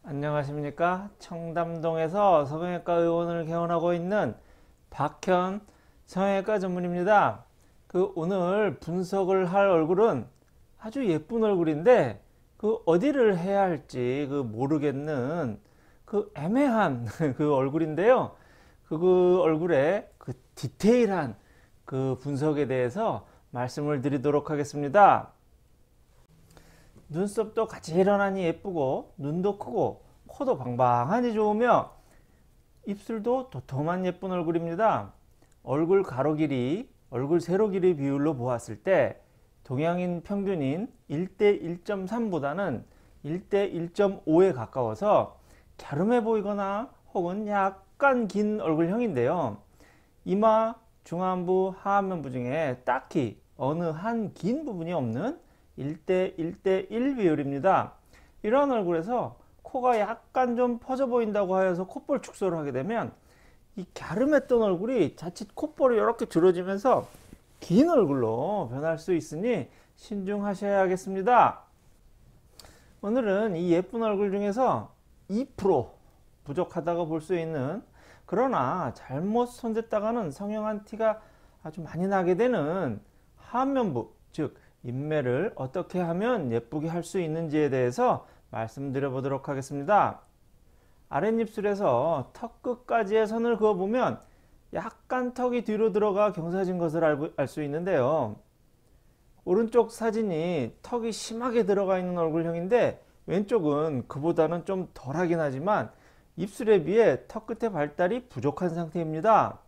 안녕하십니까. 청담동에서 성형외과 의원을 개원하고 있는 박현 성형외과 전문입니다. 오늘 분석을 할 얼굴은 아주 예쁜 얼굴인데 어디를 해야 할지 모르겠는 애매한 얼굴인데요. 얼굴의 디테일한 분석에 대해서 말씀을 드리도록 하겠습니다. 눈썹도 가지런하니 예쁘고, 눈도 크고, 코도 방방하니 좋으며, 입술도 도톰한 예쁜 얼굴입니다. 얼굴 가로 길이, 얼굴 세로 길이 비율로 보았을 때 동양인 평균인 1대 1.3보다는 1대 1.5에 가까워서 갸름해 보이거나 혹은 약간 긴 얼굴형인데요. 이마, 중안부, 하안면부 중에 딱히 어느 한 긴 부분이 없는 1대 1대 1 비율입니다. 이러한 얼굴에서 코가 약간 좀 퍼져 보인다고 하여서 콧볼 축소를 하게 되면 이 갸름했던 얼굴이 자칫 콧볼이 이렇게 줄어지면서 긴 얼굴로 변할 수 있으니 신중하셔야겠습니다. 오늘은 이 예쁜 얼굴 중에서 2% 부족하다고 볼 수 있는, 그러나 잘못 손댔다가는 성형한 티가 아주 많이 나게 되는 하안면부, 즉 인매를 어떻게 하면 예쁘게 할 수 있는지에 대해서 말씀드려 보도록 하겠습니다. 아랫입술에서 턱 끝까지의 선을 그어보면 약간 턱이 뒤로 들어가 경사진 것을 알 수 있는데요. 오른쪽 사진이 턱이 심하게 들어가 있는 얼굴형인데 왼쪽은 그보다는 좀 덜하긴 하지만 입술에 비해 턱 끝의 발달이 부족한 상태입니다.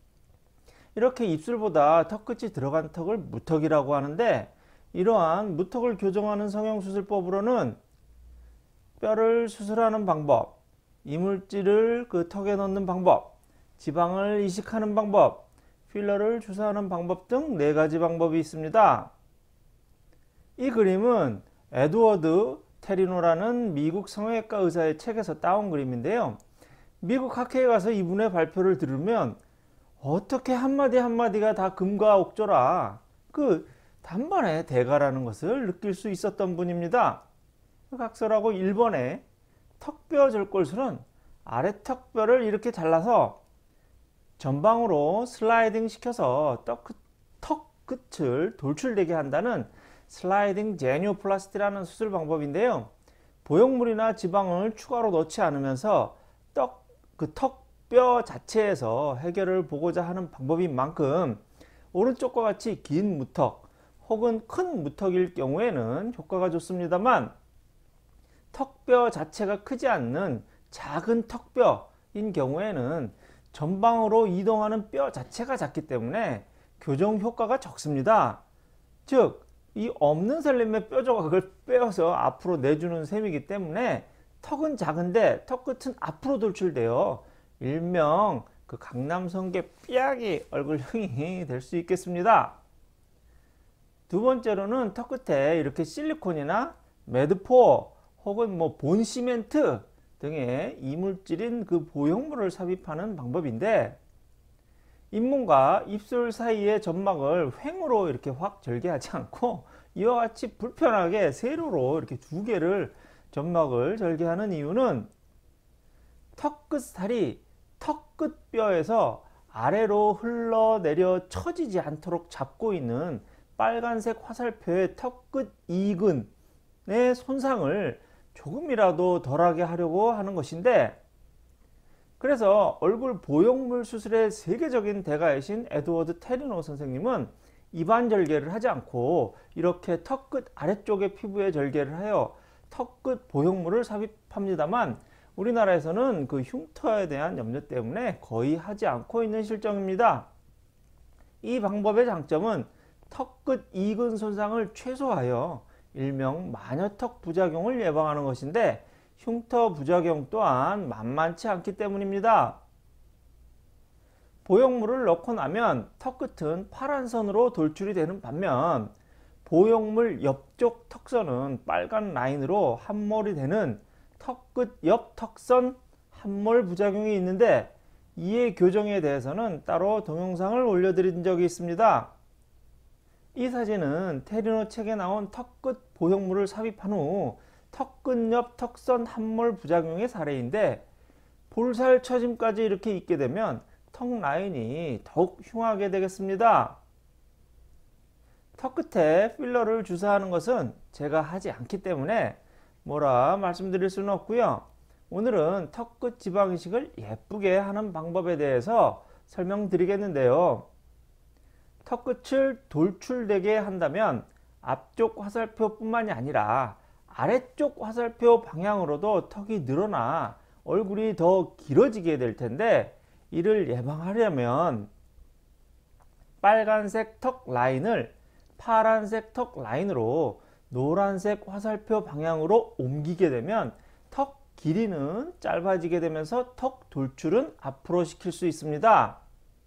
이렇게 입술보다 턱 끝이 들어간 턱을 무턱이라고 하는데, 이러한 무턱을 교정하는 성형수술법으로는 뼈를 수술하는 방법, 이물질을 턱에 넣는 방법, 지방을 이식하는 방법, 필러를 주사하는 방법 등 4가지 방법이 있습니다. 이 그림은 에드워드 테리노라는 미국 성형외과 의사의 책에서 따온 그림인데요. 미국 학회에 가서 이분의 발표를 들으면 어떻게 한마디 한마디가 다 금과 옥조라 단번에 대가라는 것을 느낄 수 있었던 분입니다. 각설하고 1번에 턱뼈 절골술은 아래 턱뼈를 이렇게 잘라서 전방으로 슬라이딩 시켜서 턱 끝을 돌출되게 한다는 슬라이딩 제니오플라스티라는 수술 방법인데요. 보형물이나 지방을 추가로 넣지 않으면서 턱뼈 자체에서 해결을 보고자 하는 방법인 만큼 오른쪽과 같이 긴 무턱 혹은 큰 무턱일 경우에는 효과가 좋습니다만, 턱뼈 자체가 크지 않는 작은 턱뼈인 경우에는 전방으로 이동하는 뼈 자체가 작기 때문에 교정 효과가 적습니다. 즉, 이 없는 살림의 뼈 조각을 빼어서 앞으로 내주는 셈이기 때문에 턱은 작은데 턱 끝은 앞으로 돌출되어 일명 강남성게 삐약이 얼굴형이 될 수 있겠습니다. 두 번째로는 턱 끝에 이렇게 실리콘이나 매드포어 혹은 본시멘트 등의 이물질인 보형물을 삽입하는 방법인데, 잇몸과 입술 사이의 점막을 횡으로 이렇게 확 절개하지 않고 이와 같이 불편하게 세로로 이렇게 2개를 점막을 절개하는 이유는 턱 끝 살이 턱 끝 뼈에서 아래로 흘러내려 처지지 않도록 잡고 있는 빨간색 화살표의 턱 끝 이근의 손상을 조금이라도 덜하게 하려고 하는 것인데, 그래서 얼굴 보형물 수술의 세계적인 대가이신 에드워드 테리노 선생님은 입안 절개를 하지 않고 이렇게 턱 끝 아래쪽의 피부에 절개를 하여 턱 끝 보형물을 삽입합니다만, 우리나라에서는 흉터에 대한 염려 때문에 거의 하지 않고 있는 실정입니다. 이 방법의 장점은 턱 끝 이근 손상을 최소화하여 일명 마녀턱 부작용을 예방하는 것인데, 흉터 부작용 또한 만만치 않기 때문입니다. 보형물을 넣고 나면 턱 끝은 파란 선으로 돌출이 되는 반면, 보형물 옆쪽 턱선은 빨간 라인으로 함몰이 되는 턱 끝 옆 턱선 함몰 부작용이 있는데, 이의 교정에 대해서는 따로 동영상을 올려드린 적이 있습니다. 이 사진은 테리노 책에 나온 턱끝 보형물을 삽입한 후 턱끝 옆 턱선 함몰 부작용의 사례인데, 볼살 처짐까지 이렇게 있게 되면 턱 라인이 더욱 흉하게 되겠습니다. 턱 끝에 필러를 주사하는 것은 제가 하지 않기 때문에 뭐라 말씀드릴 수는 없고요. 오늘은 턱 끝 지방 이식을 예쁘게 하는 방법에 대해서 설명드리겠는데요. 턱 끝을 돌출되게 한다면 앞쪽 화살표 뿐만이 아니라 아래쪽 화살표 방향으로도 턱이 늘어나 얼굴이 더 길어지게 될 텐데, 이를 예방하려면 빨간색 턱 라인을 파란색 턱 라인으로 노란색 화살표 방향으로 옮기게 되면 턱 길이는 짧아지게 되면서 턱 돌출은 앞으로 시킬 수 있습니다.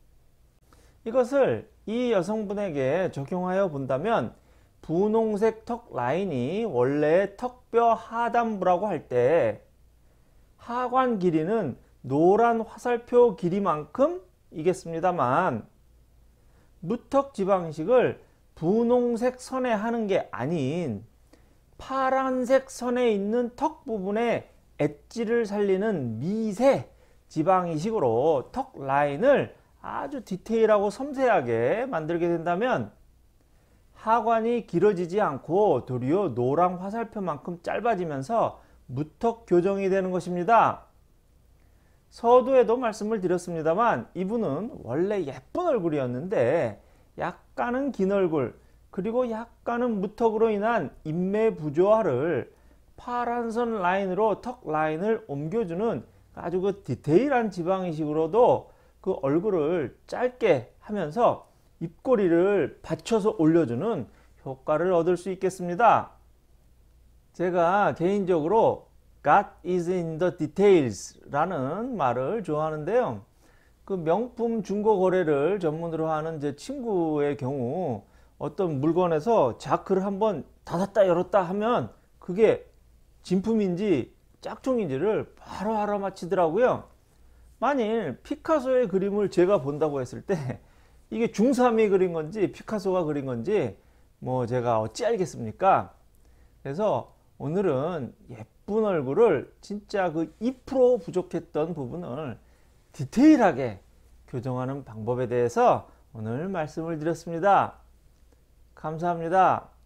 이것을 이 여성분에게 적용하여 본다면, 분홍색 턱 라인이 원래 턱뼈 하단부라고 할 때 하관 길이는 노란 화살표 길이만큼 이겠습니다만, 무턱 지방 이식을 분홍색 선에 하는 게 아닌 파란색 선에 있는 턱 부분에 엣지를 살리는 미세 지방 이식으로 턱 라인을 아주 디테일하고 섬세하게 만들게 된다면 하관이 길어지지 않고 도리어 노랑 화살표만큼 짧아지면서 무턱 교정이 되는 것입니다. 서두에도 말씀을 드렸습니다만, 이분은 원래 예쁜 얼굴이었는데 약간은 긴 얼굴, 그리고 약간은 무턱으로 인한 인매 부조화를 파란선 라인으로 턱 라인을 옮겨주는 아주 그 디테일한 지방 이식으로도 그 얼굴을 짧게 하면서 입꼬리를 받쳐서 올려주는 효과를 얻을 수 있겠습니다. 제가 개인적으로 God is in the details 라는 말을 좋아하는데요. 그 명품 중고 거래를 전문으로 하는 제 친구의 경우, 어떤 물건에서 자크를 한번 닫았다 열었다 하면 그게 진품인지 짝퉁인지를 바로 알아맞히더라고요. 만일 피카소의 그림을 제가 본다고 했을 때 이게 중3이 그린 건지 피카소가 그린 건지 뭐 제가 어찌 알겠습니까? 그래서 오늘은 예쁜 얼굴을 진짜 그 2% 부족했던 부분을 디테일하게 교정하는 방법에 대해서 오늘 말씀을 드렸습니다. 감사합니다.